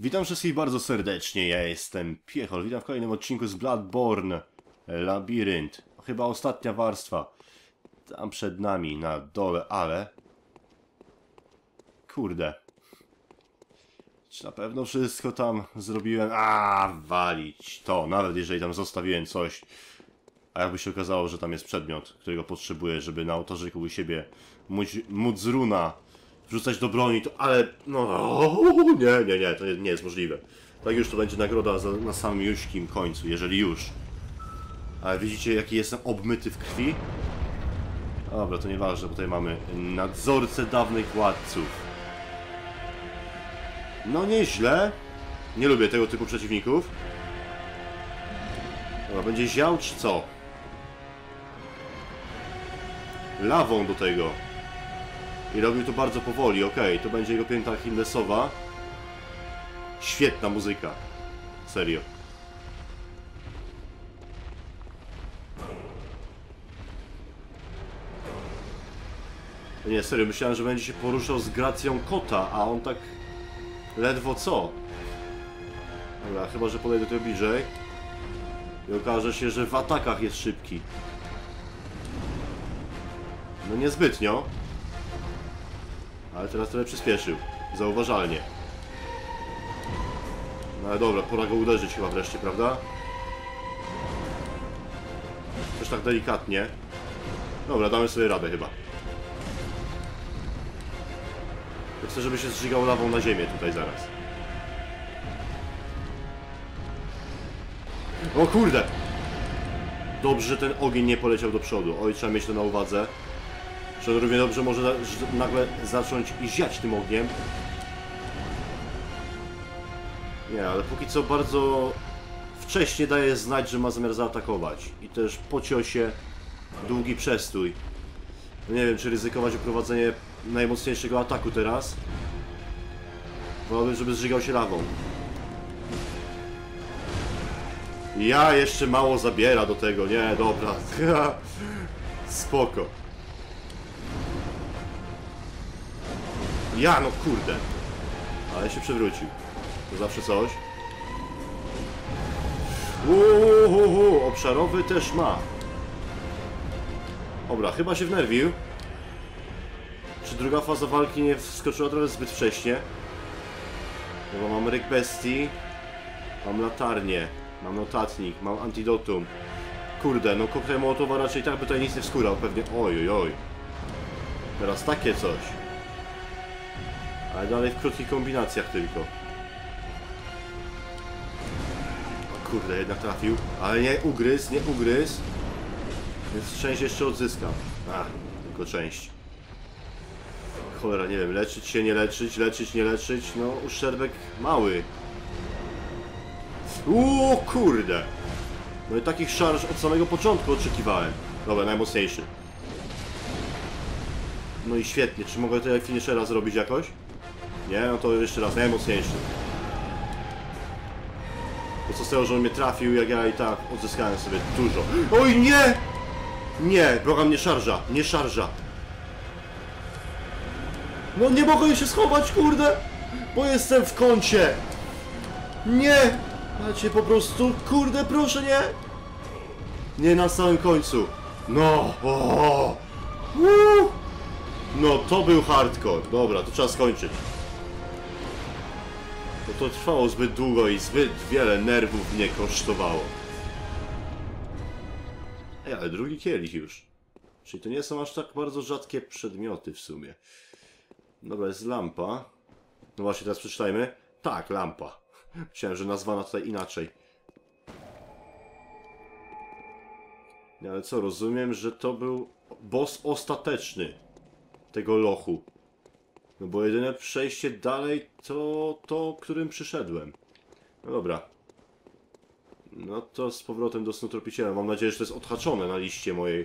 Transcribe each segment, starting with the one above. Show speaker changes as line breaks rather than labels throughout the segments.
Witam wszystkich bardzo serdecznie, ja jestem Piechol, witam w kolejnym odcinku z Bloodborne Labirynt. Chyba ostatnia warstwa. Tam przed nami, na dole, ale... Kurde. Czy na pewno wszystko tam zrobiłem? Walić to, nawet jeżeli tam zostawiłem coś. A jakby się okazało, że tam jest przedmiot, którego potrzebuję, żeby na ołtarzyku u siebie móc z runa wrzucać do broni, to ale... No... Nie, to nie jest możliwe. Tak już to będzie nagroda na samym juśkim końcu, jeżeli już. Ale widzicie, jaki jestem obmyty w krwi? Dobra, to nieważne, bo tutaj mamy nadzorcę dawnych władców. No nieźle. Nie lubię tego typu przeciwników. Dobra, będzie ział czy co? Lawą do tego. I robił to bardzo powoli, okej, to będzie jego pięta Achillesowa. Świetna muzyka. Serio. Nie, serio, myślałem, że będzie się poruszał z gracją kota, a on tak... ledwo co. Dobra, chyba że podejdę tu bliżej. I okaże się, że w atakach jest szybki. No niezbytnio. Ale teraz trochę przyspieszył. Zauważalnie. No ale dobra, pora go uderzyć chyba wreszcie, prawda? Też tak delikatnie. Dobra, damy sobie radę chyba. Ja chcę, żeby się zżygał lawą na ziemię tutaj zaraz. O kurde! Dobrze, że ten ogień nie poleciał do przodu. Oj, trzeba mieć to na uwadze. Że równie dobrze może nagle zacząć ziać tym ogniem. Nie, ale póki co bardzo wcześnie daje znać, że ma zamiar zaatakować. I też po ciosie długi przestój. No nie wiem, czy ryzykować uprowadzenie najmocniejszego ataku teraz. Wolałbym, żeby zżygał się lawą. Ja jeszcze mało zabiera do tego, nie, dobra. Spoko. Ja, no kurde. Ale się przewrócił. To zawsze coś. Obszarowy też ma. Dobra, chyba się wnerwił. Czy druga faza walki nie wskoczyła trochę zbyt wcześnie? No bo mam ryk bestii. Mam latarnię. Mam notatnik. Mam antidotum. Kurde, no koktajl Mołotowa raczej tak by tutaj nic nie wskórał pewnie. Oj. Teraz takie coś. Ale dalej w krótkich kombinacjach tylko. O kurde, jednak trafił. Ale nie ugryzł. Więc część jeszcze odzyskam. Tylko część. Cholera, nie wiem, leczyć się, nie leczyć, nie leczyć. No, uszczerbek mały. Kurde. No i takich szarż od samego początku oczekiwałem. Dobra, najmocniejszy. No i świetnie, czy mogę tutaj finishera zrobić jakoś? Nie, no to jeszcze raz, najmocniejszy. To co z tego, że on mnie trafił, jak ja i tak odzyskałem sobie dużo. Oj, nie! Nie, błagam, nie szarża. No nie mogę się schować, kurde! Bo jestem w kącie! Nie! Macie po prostu, proszę, nie! Nie na samym końcu. No, No to był hardcore. Dobra, to trzeba skończyć. Bo to trwało zbyt długo i zbyt wiele nerwów mnie kosztowało. Ej, ale drugi kielich już. Czyli to nie są aż tak bardzo rzadkie przedmioty w sumie. Dobra, jest lampa. No właśnie, teraz przeczytajmy. Tak, lampa. Myślałem, że nazwana tutaj inaczej. Nie, ale co, rozumiem, że to był boss ostateczny tego lochu. No bo jedyne przejście dalej to, którym przyszedłem. No dobra. No to z powrotem do Snutropiciela. Mam nadzieję, że to jest odhaczone na liście mojej.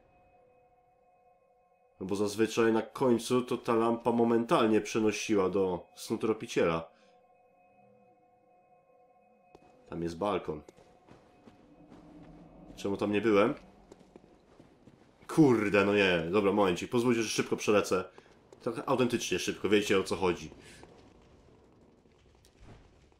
No bo zazwyczaj na końcu to ta lampa momentalnie przenosiła do Snutropiciela. Tam jest balkon. Czemu tam nie byłem? Kurde, no nie. Dobra, momencik. Pozwólcie, że szybko przelecę. Tak autentycznie szybko, wiecie o co chodzi.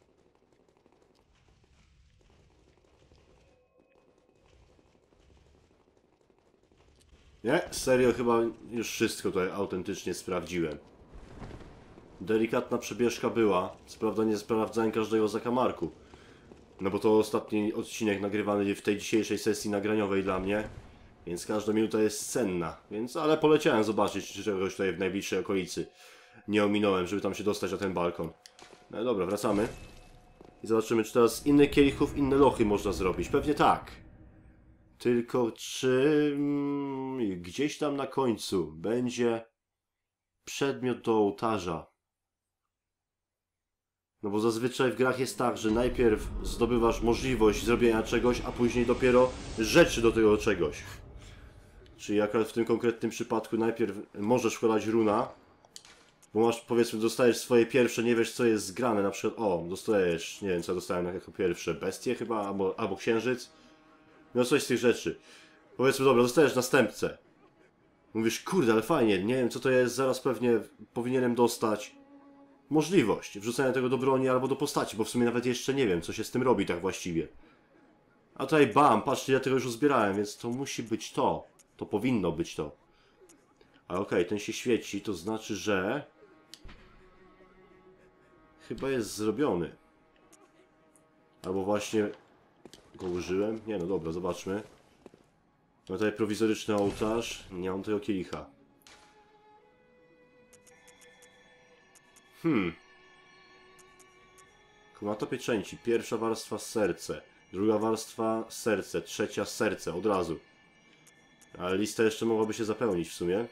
Nie, serio chyba już wszystko tutaj autentycznie sprawdziłem. Delikatna przebieżka była. Co prawda nie sprawdzałem każdego zakamarku. No bo to ostatni odcinek nagrywany w tej dzisiejszej sesji nagraniowej dla mnie. Więc każda minuta jest cenna. Więc, ale poleciałem zobaczyć, czy czegoś tutaj w najbliższej okolicy nie ominąłem, żeby tam się dostać na ten balkon. No dobra, wracamy. I zobaczymy, czy teraz z innych kielichów inne lochy można zrobić. Pewnie tak. Tylko czy gdzieś tam na końcu będzie przedmiot do ołtarza. No bo zazwyczaj w grach jest tak, że najpierw zdobywasz możliwość zrobienia czegoś, a później dopiero rzeczy do tego czegoś. Czyli akurat w tym konkretnym przypadku najpierw możesz wkładać runa, bo masz, powiedzmy, dostajesz swoje pierwsze, nie wiesz co jest zgrane, na przykład, o, dostajesz, nie wiem co dostałem jako pierwsze, bestie chyba, albo księżyc. No coś z tych rzeczy. Powiedzmy, dobra, dostajesz następcę. Mówisz, kurde, ale fajnie, nie wiem co to jest, zaraz pewnie powinienem dostać możliwość wrzucenia tego do broni albo do postaci, bo w sumie nawet jeszcze nie wiem, co się z tym robi tak właściwie. A tutaj bam, patrzcie, ja tego już uzbierałem, więc to musi być to. To powinno być to. Ale okej, ten się świeci, to znaczy, że chyba jest zrobiony. Albo właśnie go użyłem. Nie no dobra, zobaczmy. Mam tutaj prowizoryczny ołtarz. Nie mam tego kielicha. Komnata pieczęci. Pierwsza warstwa serce. Druga warstwa serce. Trzecia serce. Od razu. Ale lista jeszcze mogłaby się zapełnić w sumie.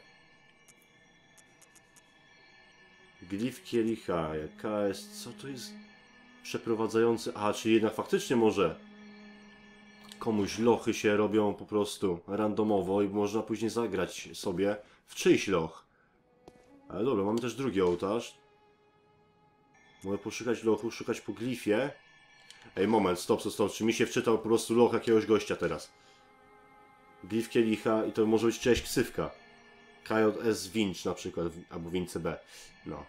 Glif kielicha. Jaka jest... Co to jest? Przeprowadzający... A, czyli jednak faktycznie może... Komuś lochy się robią po prostu randomowo i można później zagrać sobie w czyjś loch. Ale dobra, mamy też drugi ołtarz. Mogę poszukać lochu, szukać po glifie. Ej, moment, stop. Czy mi się wczytał po prostu loch jakiegoś gościa teraz? Glif kielicha i to może być czyjaś ksywka. KJS Winch na przykład, albo Winch CB. No.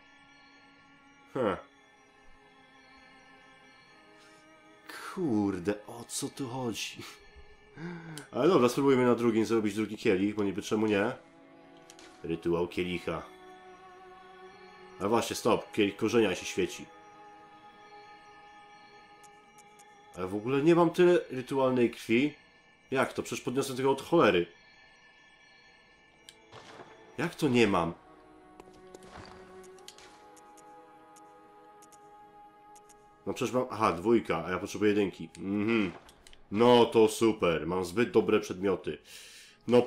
Kurde, o co tu chodzi? Ale dobra, spróbujmy na drugim zrobić drugi kielich, bo niby czemu nie? Rytuał kielicha. A właśnie, stop, kielich korzenia się świeci. Ale w ogóle nie mam tyle rytualnej krwi. Jak to? Przecież podniosłem tego od cholery. Jak to nie mam? No przecież mam... Aha, dwójka, a ja potrzebuję jedynki. No to super, mam zbyt dobre przedmioty. No...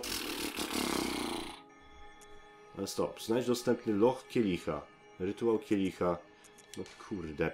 Ale stop, znajdź dostępny loch kielicha. Rytuał kielicha. No kurde.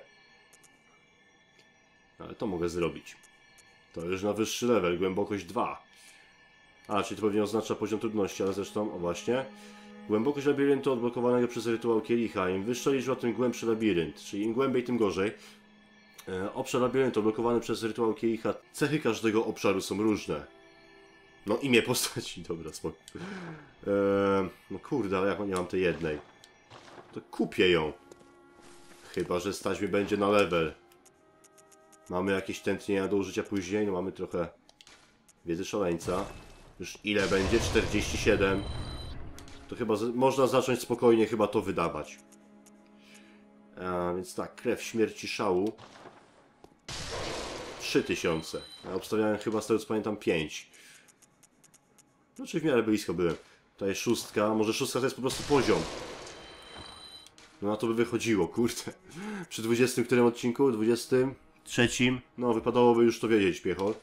Ale to mogę zrobić. To już na wyższy level, głębokość 2. A, czyli to pewnie oznacza poziom trudności, ale zresztą, o właśnie. Głębokość labiryntu odblokowanego przez rytuał kielicha. Im wyższa liczba, tym głębszy labirynt. Czyli im głębiej, tym gorzej. Obszar labiryntu odblokowany przez rytuał kielicha. Cechy każdego obszaru są różne. No imię postaci, dobra, spoko. No kurde, ale jak nie mam tej jednej. To kupię ją. Chyba że stać mi będzie na level. Mamy jakieś tętnienia do użycia później. No mamy trochę wiedzy szaleńca. Już ile będzie? 47. To chyba można zacząć spokojnie chyba to wydawać. Więc tak, krew śmierci szału. 3000. Ja obstawiałem chyba, z tego co pamiętam, 5. No czy w miarę blisko byłem. Tutaj szóstka. Może szóstka to jest po prostu poziom. No na to by wychodziło, kurde. Przy 20 którym odcinku? 23. No wypadałoby już to wiedzieć, piechol.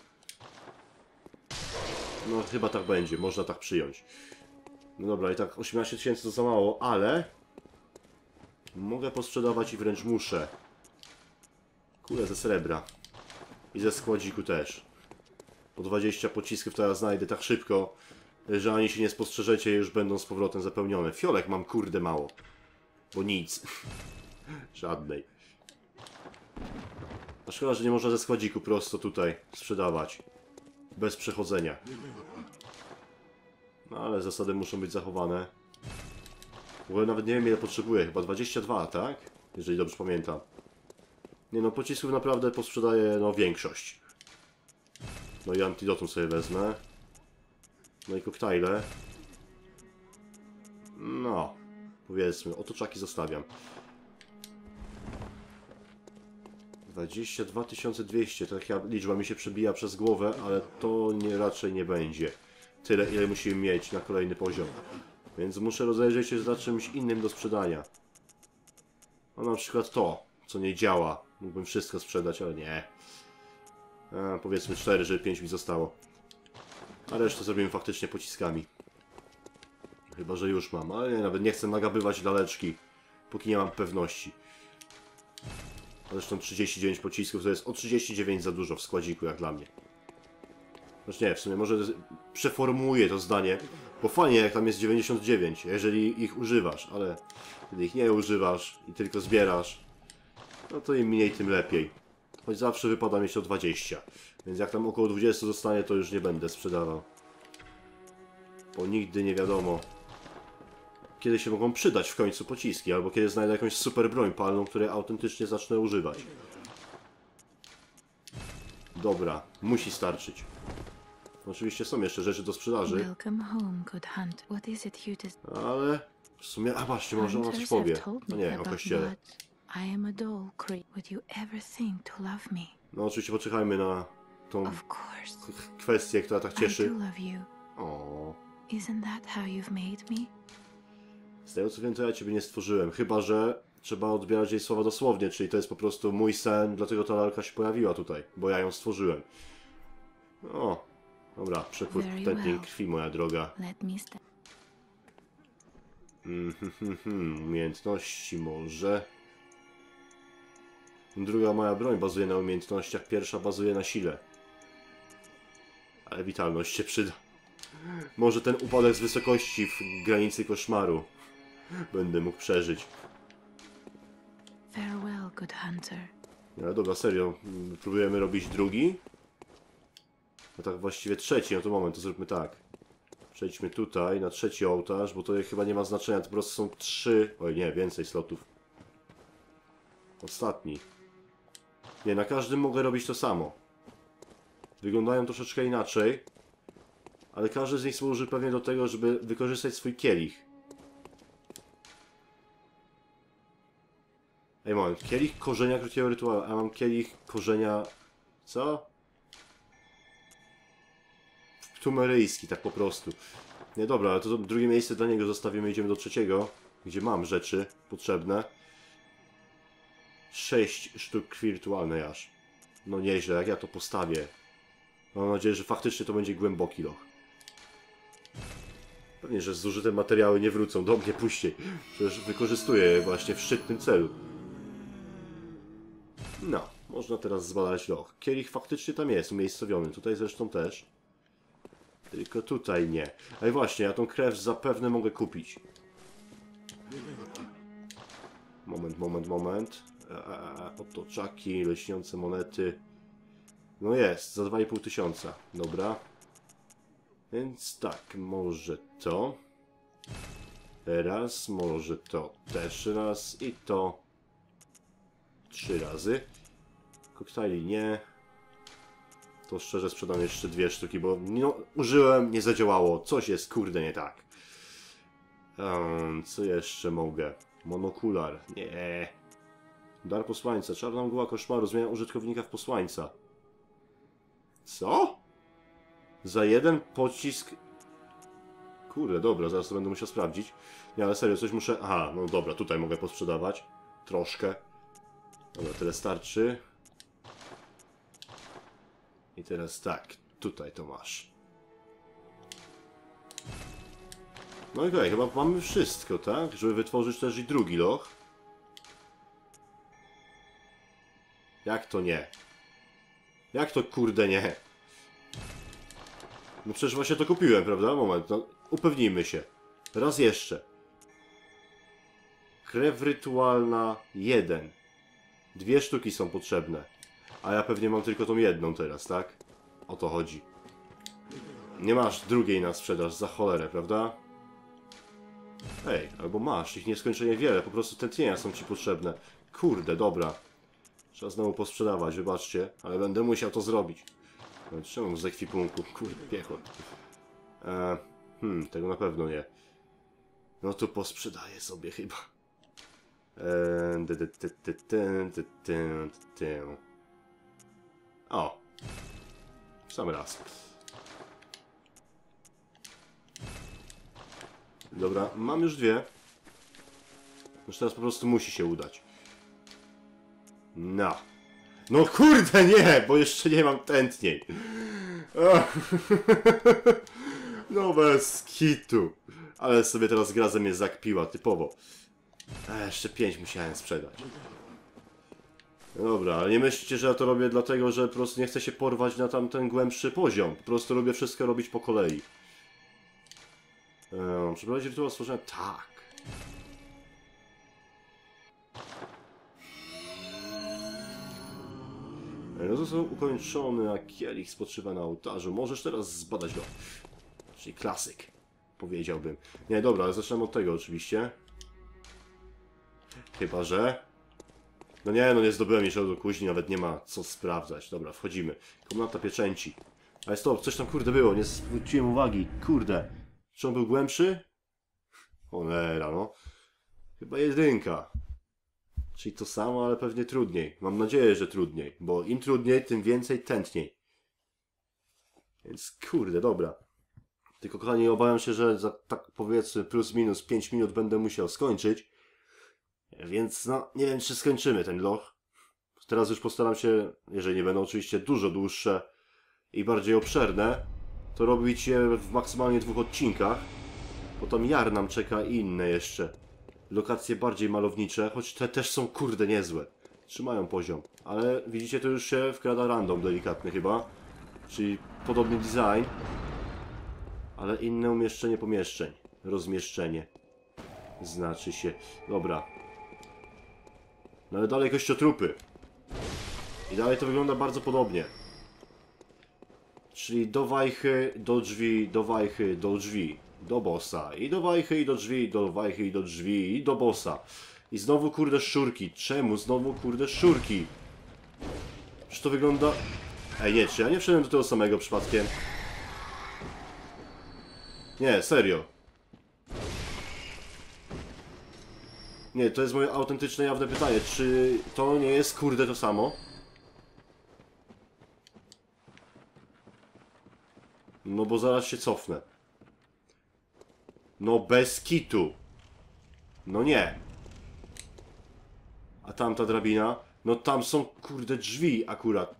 No chyba tak będzie, można tak przyjąć. No dobra, i tak 18 000 to za mało, ale... Mogę posprzedawać i wręcz muszę. Kule ze srebra. I ze składziku też. Po 20 pocisków teraz znajdę tak szybko, że ani się nie spostrzeżecie, już będą z powrotem zapełnione. Fiolek mam kurde mało. Bo nic. Żadnej. A szkoda, że nie można ze składziku prosto tutaj sprzedawać. Bez przechodzenia. No ale zasady muszą być zachowane. W ogóle nawet nie wiem ile potrzebuję. Chyba 22, tak? Jeżeli dobrze pamiętam. Nie no, pocisków naprawdę posprzedaję no większość. No i antidotum sobie wezmę. No i koktajle. Powiedzmy, otoczaki zostawiam. 22 200, taka liczba mi się przebija przez głowę, ale to raczej nie będzie tyle, ile musimy mieć na kolejny poziom. Więc muszę rozejrzeć się za czymś innym do sprzedania. No na przykład to, co nie działa. Mógłbym wszystko sprzedać, ale nie. Powiedzmy 4, żeby 5 mi zostało. A resztę zrobimy faktycznie pociskami. Chyba, że już mam, ale nie, nawet nie chcę nagabywać laleczki, póki nie mam pewności. Zresztą 39 pocisków to jest o 39 za dużo w składziku, jak dla mnie. Znaczy nie, w sumie może przeformułuję to zdanie, bo fajnie jak tam jest 99, jeżeli ich używasz, ale kiedy ich nie używasz i tylko zbierasz, no to im mniej, tym lepiej. Choć zawsze wypada mieć o 20, więc jak tam około 20 zostanie, to już nie będę sprzedawał. Bo nigdy nie wiadomo, kiedy się mogą przydać w końcu pociski, albo kiedy znajdę jakąś super broń palną, której autentycznie zacznę używać. Dobra, musi starczyć. Oczywiście są jeszcze rzeczy do sprzedaży. Ale w sumie, a właśnie, może ona coś powie. No nie, o kościele. No oczywiście poczekajmy na tą kwestię, która tak cieszy. O. Z tego co wiem, to ja ciebie nie stworzyłem, chyba że trzeba odbierać jej słowa dosłownie, czyli to jest po prostu mój sen, dlatego ta lalka się pojawiła tutaj, bo ja ją stworzyłem. O, dobra, przepływ tętnień krwi, moja droga. Umiejętności może. Druga moja broń bazuje na umiejętnościach, pierwsza bazuje na sile. Ale witalność się przyda. Może ten upadek z wysokości w granicy koszmaru będę mógł przeżyć.
Farewell, good hunter.
Ale dobra, serio, próbujemy robić drugi? No tak właściwie trzeci, no to moment, to zróbmy tak. Przejdźmy tutaj, na trzeci ołtarz, bo to chyba nie ma znaczenia, to po prostu są 3... Oj nie, więcej slotów. Ostatni. Nie, na każdym mogę robić to samo. Wyglądają troszeczkę inaczej, ale każdy z nich służy pewnie do tego, żeby wykorzystać swój kielich. Ej, mam kielich korzenia krótkiego rytuału, a mam kielich korzenia... Co? Tumeryjski, tak po prostu. Nie, dobra, ale to drugie miejsce dla niego zostawimy, idziemy do trzeciego, gdzie mam rzeczy potrzebne. 6 sztuk krwi wirtualnej aż. No nieźle, jak ja to postawię. Mam nadzieję, że faktycznie to będzie głęboki loch. Pewnie, że zużyte materiały nie wrócą do mnie później. Przecież wykorzystuję je właśnie w szczytnym celu. No, można teraz zbadać loch. Kielich faktycznie tam jest, umiejscowiony. Tutaj zresztą też. Tylko tutaj nie. Ej właśnie, ja tą krew zapewne mogę kupić. Moment. Otoczaki, leśniące monety. No jest, za 2500. Dobra. Więc tak, może to. Teraz, może to też raz i to 3 razy. Koktajli nie. To szczerze sprzedam jeszcze 2 sztuki, bo no, użyłem, nie zadziałało. Coś jest kurde nie tak. Co jeszcze mogę? Monokular. Nie. Dar posłańca. Czarna mgła koszmaru zmienia użytkownika w posłańca. Co? Za jeden pocisk... Kurde, dobra, zaraz to będę musiał sprawdzić. Nie, ale serio, coś muszę... Aha, no dobra, tutaj mogę posprzedawać. Troszkę. Dobra, tyle starczy. I teraz tak, tutaj to masz. No i okej, chyba mamy wszystko, tak? Żeby wytworzyć też i drugi loch. Jak to nie? Jak to kurde nie? No przecież właśnie to kupiłem, prawda? Moment, no upewnijmy się. Raz jeszcze. Krew rytualna 1. 2 sztuki są potrzebne. A ja pewnie mam tylko tą jedną teraz, tak? O to chodzi. Nie masz drugiej na sprzedaż, za cholerę, prawda? Ej, albo masz, ich nieskończenie wiele, po prostu tętnienia są ci potrzebne. Kurde, dobra. Trzeba znowu posprzedawać, wybaczcie, ale będę musiał to zrobić. No, czemu z ekwipunku? Kurde, piechot. Tego na pewno nie. No to posprzedaję sobie chyba. O. W sam raz. Dobra, mam już dwie. Już teraz po prostu musi się udać. No. No kurde nie, bo jeszcze nie mam tętniej. No bez kitu. Ale sobie teraz gra ze mnie zakpiła, typowo. Jeszcze 5 musiałem sprzedać. Dobra, ale nie myślcie, że ja to robię dlatego, że po prostu nie chcę się porwać na tamten głębszy poziom. Po prostu lubię wszystko robić po kolei. Przeprowadzić rytuał stworzenia? Tak. No to są ukończony, a kielich spoczywa na ołtarzu. Możesz teraz zbadać go. Czyli klasyk, powiedziałbym. Nie, dobra, ale zaczynam od tego oczywiście. Chyba, że... No nie zdobyłem jeszcze do kuźni, nawet nie ma co sprawdzać. Dobra, wchodzimy. Komnata pieczęci. Ale stop, coś tam kurde było, nie zwróciłem uwagi. Kurde. Czy on był głębszy? Cholera, no. Chyba jedynka. Czyli to samo, ale pewnie trudniej. Mam nadzieję, że trudniej. Bo im trudniej, tym więcej tętniej. Więc kurde, dobra. Tylko kochani, obawiam się, że za tak powiedzmy plus minus 5 minut będę musiał skończyć. Więc no, nie wiem czy skończymy ten loch. Teraz już postaram się, jeżeli nie będą oczywiście dużo dłuższe i bardziej obszerne, to robić je w maksymalnie 2 odcinkach. Bo tam Jar nam czeka i inne jeszcze. Lokacje bardziej malownicze, choć te też są kurde niezłe. Trzymają poziom. Ale widzicie, to już się wkrada random delikatny chyba. Czyli podobny design. Ale inne umieszczenie pomieszczeń. Rozmieszczenie. Znaczy się. Dobra. No ale dalej kościotrupy. I dalej to wygląda bardzo podobnie. Czyli do wajchy, do drzwi, do wajchy, do drzwi. Do bossa. I do wajchy, i do drzwi, do wajchy, i do drzwi, i do bossa. I znowu kurde szczurki. Czemu znowu kurde szczurki? Czy to wygląda... Ej, nie, czy ja nie wszedłem do tego samego przypadkiem? Nie, serio. Nie, to jest moje autentyczne, jawne pytanie. Czy to nie jest kurde to samo? No bo zaraz się cofnę. No bez kitu. No nie. A tamta drabina? No tam są kurde drzwi akurat.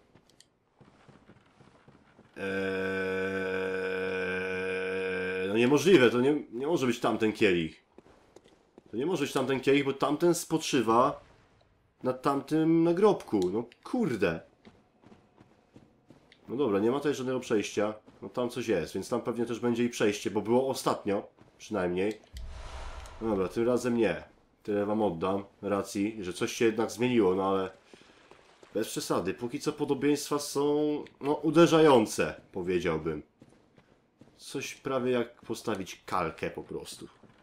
No niemożliwe, to nie może być tamten kielich. To nie może być tamten kielich, bo tamten spoczywa na tamtym nagrobku. No kurde. No dobra, nie ma tutaj żadnego przejścia. No tam coś jest, więc tam pewnie też będzie i przejście, bo było ostatnio. Przynajmniej. No dobra, tym razem nie. Tyle wam oddam racji, że coś się jednak zmieniło, no ale... Bez przesady. Póki co podobieństwa są... no uderzające, powiedziałbym. Coś prawie jak postawić kalkę po prostu.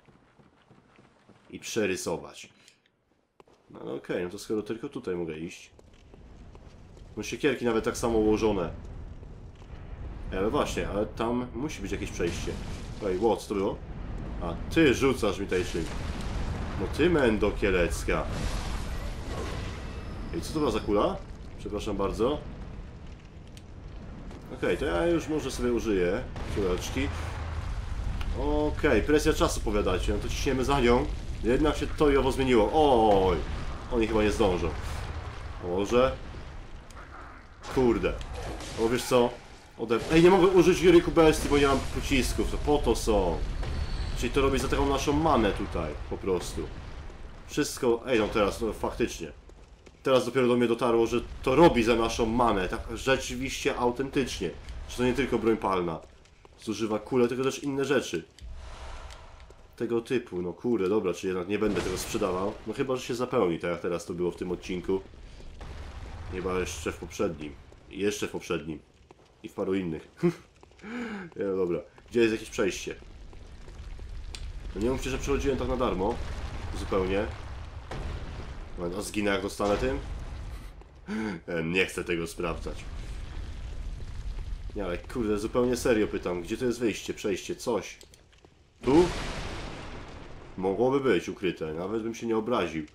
I przerysować. No ale okej, no to skoro tylko tutaj mogę iść. No siekierki nawet tak samo ułożone. Ale właśnie, ale tam musi być jakieś przejście. Ej, co to było? A ty rzucasz mi tutaj czymś. No ty mendo kielecka. Ej, co to była za kula? Przepraszam bardzo. Okej, to ja już może sobie użyję kuleczki. Okej, presja czasu powiadacie, no to ciśniemy za nią. Jednak się to i owo zmieniło. Oj, oni chyba nie zdążą. Może? Kurde. O, wiesz co? Ej, nie mogę użyć Juryku Bestii, bo nie mam pocisków. To po to są. Czyli to robi za taką naszą manę tutaj, po prostu. Wszystko... Ej, no teraz, no faktycznie. Teraz dopiero do mnie dotarło, że to robi za naszą manę. Tak rzeczywiście, autentycznie. Że to nie tylko broń palna. Zużywa kule, tylko też inne rzeczy. Tego typu, no kurde, dobra, czy jednak nie będę tego sprzedawał. No chyba, że się zapełni, tak jak teraz to było w tym odcinku. Chyba jeszcze w poprzednim. I jeszcze w poprzednim. I w paru innych. Nie, no dobra. Gdzie jest jakieś przejście? No nie mówcie, że przechodziłem tak na darmo. Zupełnie. A zginę jak dostanę tym? Nie chcę tego sprawdzać. Nie, ale kurde, zupełnie serio pytam. Gdzie to jest wyjście, przejście, coś? Tu? Mogłoby być ukryte, nawet bym się nie obraził.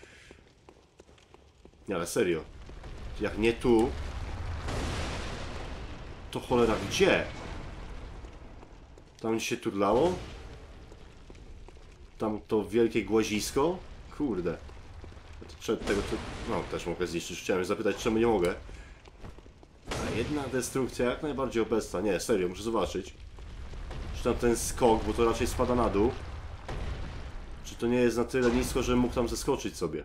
Nie, ale serio. Jak nie tu, to cholera gdzie? Tam się turlało? Tam to wielkie głazisko? Kurde. Tego to... No, też mogę zniszczyć. Chciałem zapytać, czemu nie mogę. A jedna destrukcja jak najbardziej obecna. Nie, serio, muszę zobaczyć. Czy tam ten skok, bo to raczej spada na dół. Czy to nie jest na tyle nisko, że mógł tam zeskoczyć sobie?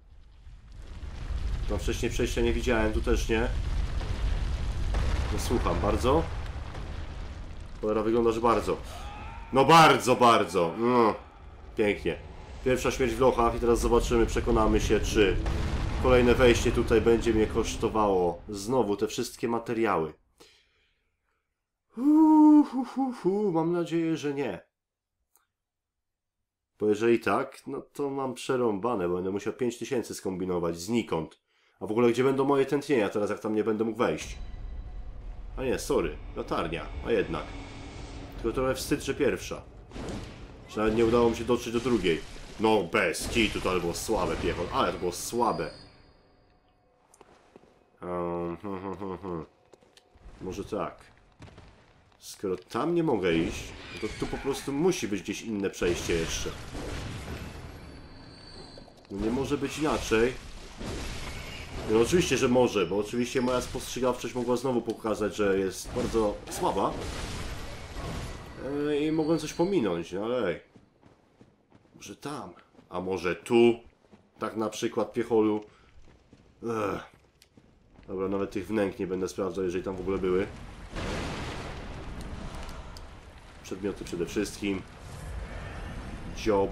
Tam wcześniej przejścia nie widziałem, tu też nie. No słucham, bardzo? Cholera, wygląda, że bardzo. No bardzo, bardzo. No, pięknie. Pierwsza śmierć w lochach i teraz zobaczymy, przekonamy się, czy kolejne wejście tutaj będzie mnie kosztowało znowu te wszystkie materiały. Mam nadzieję, że nie. Bo jeżeli tak, no to mam przerąbane, bo będę musiał 5000 skombinować znikąd. A w ogóle gdzie będą moje tętnienia teraz, jak tam nie będę mógł wejść? A nie, sorry, latarnia, a jednak. Tylko trochę wstyd, że pierwsza. Że nawet nie udało mi się dotrzeć do drugiej. No bez kitu, to ale było słabe, piechot, ale to było słabe. Może tak. Skoro tam nie mogę iść, no to tu po prostu musi być gdzieś inne przejście jeszcze. No nie może być inaczej. No oczywiście, że może, bo oczywiście moja spostrzegawczość mogła znowu pokazać, że jest bardzo słaba. I mogłem coś pominąć, no ale ej. Może tam, a może tu? Tak na przykład, piecholu. Dobra, nawet tych wnęk nie będę sprawdzał, jeżeli tam w ogóle były. Przedmioty przede wszystkim. Job.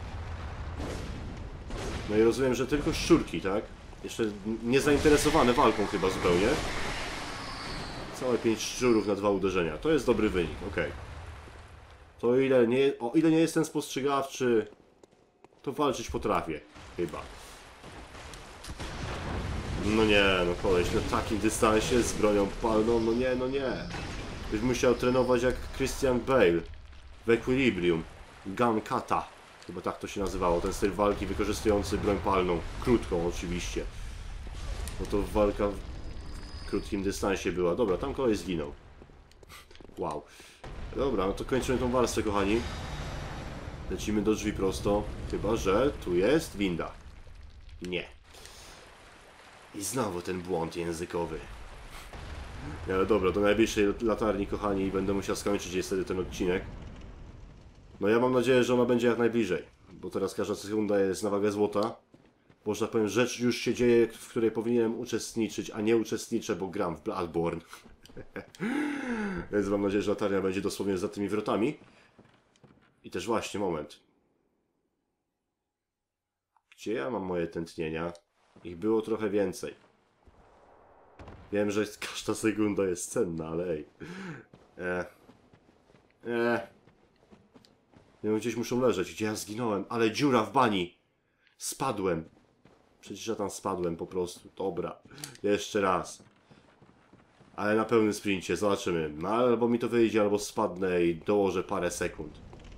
No i rozumiem, że tylko szczurki, tak? Jeszcze niezainteresowane walką chyba zupełnie. Całe 5 szczurów na 2 uderzenia. To jest dobry wynik, okej. To o ile nie jestem spostrzegawczy, to walczyć potrafię. Chyba. No nie, no koleś, na takim dystansie z bronią palną, no nie, no nie. Byś musiał trenować jak Christian Bale w Equilibrium. Gun Kata. Chyba tak to się nazywało, ten styl walki wykorzystujący broń palną. Krótką oczywiście. No to walka w krótkim dystansie była. Dobra, tam koleś zginął. Wow. Dobra, no to kończymy tą warstwę, kochani. Lecimy do drzwi prosto. Chyba że tu jest winda. Nie. I znowu ten błąd językowy. Ale dobra, do najbliższej latarni, kochani, będę musiał skończyć niestety ten odcinek. No ja mam nadzieję, że ona będzie jak najbliżej. Bo teraz każda sekunda jest na wagę złota. Bo, że tak powiem, rzecz już się dzieje, w której powinienem uczestniczyć, a nie uczestniczę, bo gram w Bloodborne. Więc mam nadzieję, że latarnia będzie dosłownie za tymi wrotami. I też właśnie, moment. Gdzie ja mam moje tętnienia? Ich było trochę więcej. Wiem, że każda sekunda jest cenna, ale ej. Nie wiem, gdzieś muszą leżeć. Gdzie ja zginąłem? Ale dziura w bani! Spadłem. Przecież ja tam spadłem po prostu. Dobra. Jeszcze raz. Ale na pełnym sprincie. Zobaczymy. No, albo mi to wyjdzie, albo spadnę i dołożę parę sekund.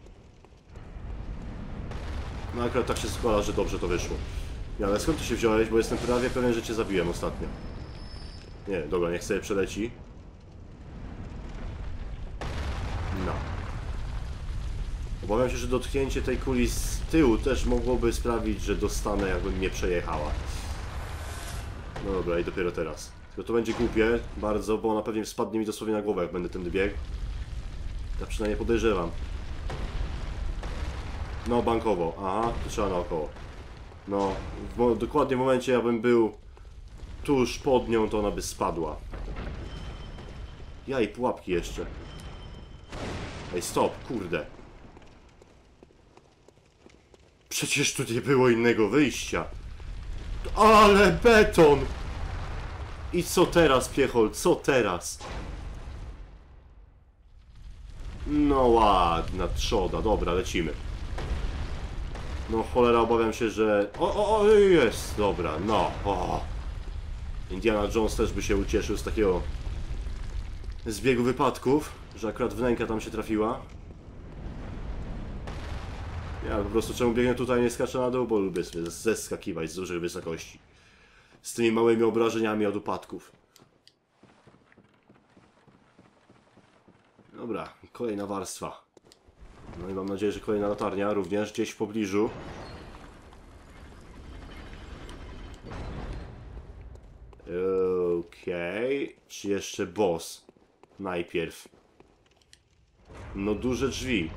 No akurat tak się składa, że dobrze to wyszło. Nie, ale skąd ty się wziąłeś? Bo jestem prawie pewien, że cię zabiłem ostatnio. Nie, dobra, niech sobie przeleci. No. Obawiam się, że dotknięcie tej kuli z tyłu też mogłoby sprawić, że dostanę, jakbym mnie przejechała. No dobra, i dopiero teraz. Tylko to będzie głupie, bardzo, bo ona pewnie spadnie mi dosłownie na głowę, jak będę tędy biegł. Ja przynajmniej podejrzewam. No, bankowo. Aha, to trzeba naokoło. No, dokładnie w momencie, jakbym był tuż pod nią, to ona by spadła. Ja i pułapki jeszcze. Ej, stop, kurde. Przecież tu nie było innego wyjścia. Ale beton! I co teraz, piechol? Co teraz? No ładna trzoda. Dobra, lecimy. No cholera, obawiam się, że... O, jest! Dobra, no. O. Indiana Jones też by się ucieszył z takiego zbiegu wypadków, że akurat wnęka tam się trafiła. Ja po prostu czemu biegnę tutaj, nie skaczę na dół, bo lubię sobie zeskakiwać z dużych wysokości. Z tymi małymi obrażeniami od upadków. Dobra, kolejna warstwa. No i mam nadzieję, że kolejna latarnia również gdzieś w pobliżu. Okej. Czy jeszcze boss? Najpierw. No duże drzwi.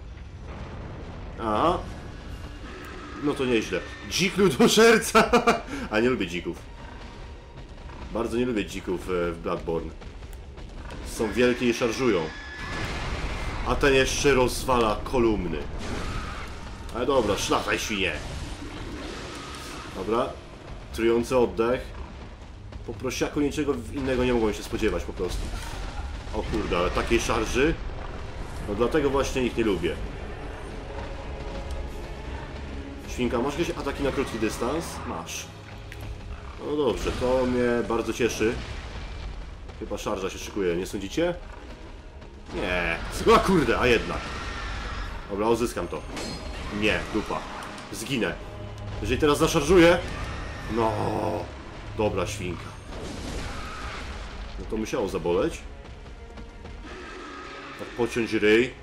Aha. No to nieźle. Dzik ludożerca! A nie lubię dzików. Bardzo nie lubię dzików w Bloodborne. Są wielkie i szarżują. A ten jeszcze rozwala kolumny. Ale dobra, szlachtaj świnie. Dobra. Trujący oddech. Po prosiaku niczego innego nie mogłem się spodziewać po prostu. O kurde, ale takiej szarży? No dlatego właśnie ich nie lubię. Świnka, masz jakieś ataki na krótki dystans? Masz. No dobrze, to mnie bardzo cieszy. Chyba szarża się szykuje, nie sądzicie? Nie. O kurde, a jednak. Dobra, odzyskam to. Nie, dupa. Zginę. Jeżeli teraz zaszarżuję... No. Dobra, świnka. No to musiało zaboleć. Tak pociąć ryj.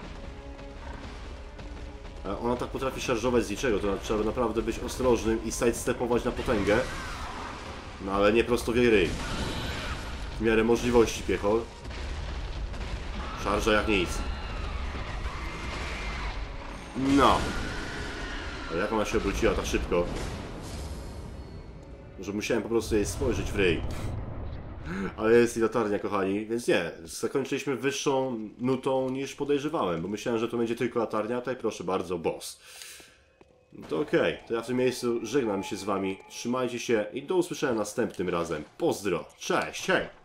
Ona tak potrafi szarżować z niczego, to trzeba naprawdę być ostrożnym i sidestepować na potęgę. No ale nie prosto w jej ryj. W miarę możliwości, piechol. Szarża jak nic. No. A jak ona się obróciła tak szybko? Może musiałem po prostu jej spojrzeć w ryj. Ale jest i latarnia, kochani, więc nie. Zakończyliśmy wyższą nutą niż podejrzewałem, bo myślałem, że to będzie tylko latarnia, a tutaj proszę bardzo, boss. No to okej, to ja w tym miejscu żegnam się z wami. Trzymajcie się i do usłyszenia następnym razem. Pozdro, cześć, hej!